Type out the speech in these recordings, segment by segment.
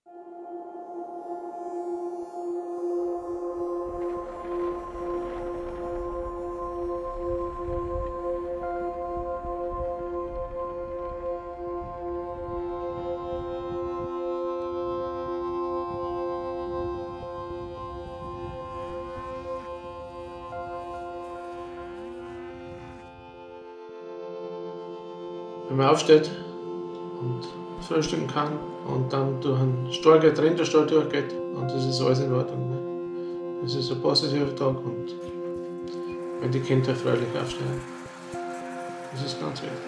Wenn man aufsteht und frühstücken kann und dann durch einen Stall geht, drin der Stall durchgeht und das ist alles in Ordnung. Ne? Das ist ein positiver Tag und wenn die Kinder fröhlich aufstehen, das ist ganz wichtig.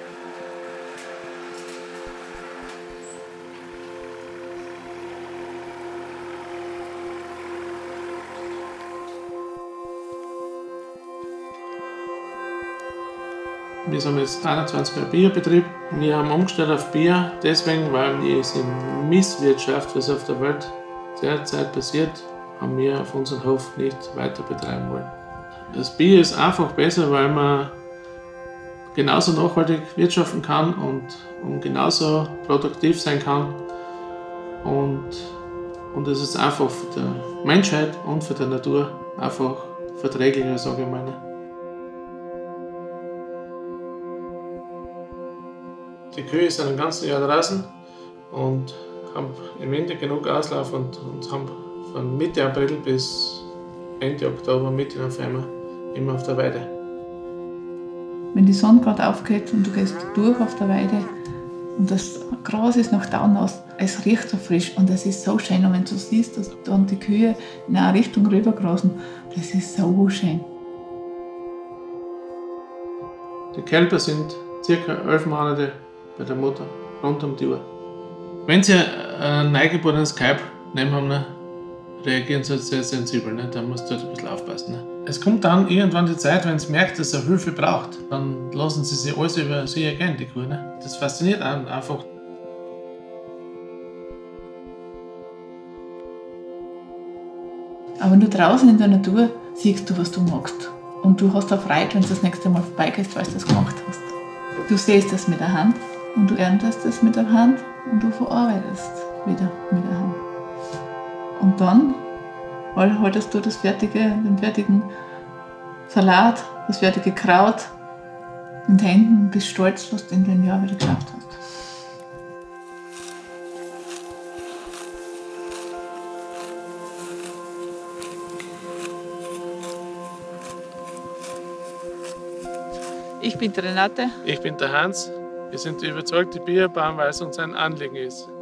Wir sind jetzt 21 Biobetrieb. Wir haben umgestellt auf Bier, deswegen, weil diese Misswirtschaft, was auf der Welt derzeit passiert, haben wir auf unserem Hof nicht weiter betreiben wollen. Das Bier ist einfach besser, weil man genauso nachhaltig wirtschaften kann und genauso produktiv sein kann. Und es ist einfach für die Menschheit und für die Natur einfach verträglicher, sage ich mal. Die Kühe sind ein ganzes Jahr draußen und haben im Winter genug Auslauf und haben von Mitte April bis Ende Oktober, Mitte November immer auf der Weide. Wenn die Sonne gerade aufgeht und du gehst durch auf der Weide und das Gras ist noch down aus, es riecht so frisch und es ist so schön. Und wenn du siehst, dass dann die Kühe in eine Richtung rübergrasen, das ist so schön. Die Kälber sind ca. 11 Monate bei der Mutter, rund um die Uhr. Wenn sie ein neugeborenes Kalb neben haben, ne, reagieren sie sehr sensibel. Ne? Da musst du halt ein bisschen aufpassen. Ne? Es kommt dann irgendwann die Zeit, wenn sie merkt, dass er Hilfe braucht, dann lassen sie sich alles über sie ergehen, die Kuh. Ne? Das fasziniert einen einfach. Aber wenn du draußen in der Natur siehst du, was du magst. Und du hast auch Freude, wenn du das nächste Mal vorbeigehst, weil du das gemacht hast. Du siehst das mit der Hand und du erntest das mit der Hand und du verarbeitest wieder mit der Hand. Und dann haltest du den fertigen Salat, das fertige Kraut in den Händen und bist stolz, was du in dem Jahr wieder geschafft hast. Ich bin die Renate. Ich bin der Hans. Wir sind überzeugte Biobauern, weil es uns ein Anliegen ist.